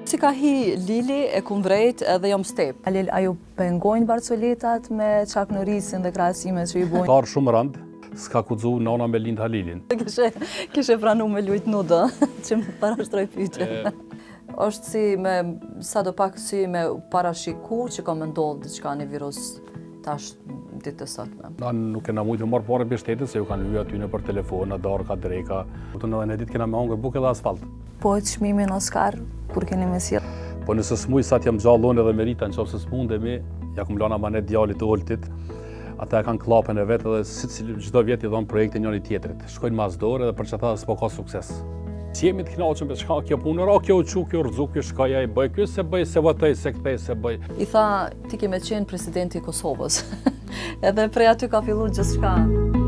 Si ka hi Lili e kumvrejt edhe jam step. Alil, a ju pengojnë barcoletat me çaknorisin dhe krahasimet që i bojnë? Tarë shumë rënd, s'ka kudzu nana me lind Halilin. Kishe pranu me lujt nuda, që më parashtroj pyetje. Është si me, sa do pak si me parashiku që ka me ndodhë diçka një virus tash ditë të sotme. Na nuk kena mujtë me marrë pare për shtetit, se ju kanë hyja aty në për telefon, darka, dreka. Edhe në ditë kena me hongër bukë edhe asfalt. Po të çmimin Oscar, kur keni me sjell? Po nëse s'muj sa t'jam gjallon edhe merita në qofë se s'mundemi, ja kum lana manet djalit të oltit, ata e kanë klapën e vetë edhe çdo vjet i dhonë projekte njëri tjetrit. Shkojnë mas dorë edhe për që ata s'po ka sukses. Si jemi të knaqëm për çka kjo punë, kjo u çu, kjo rrzu, kjo shkaja i bëj, kjo se bëj, se votoj, se kthej, se bëj. I tha, ti ke me qenë presidenti i Kosovës. Edhe prej aty ka filluar gjithçka.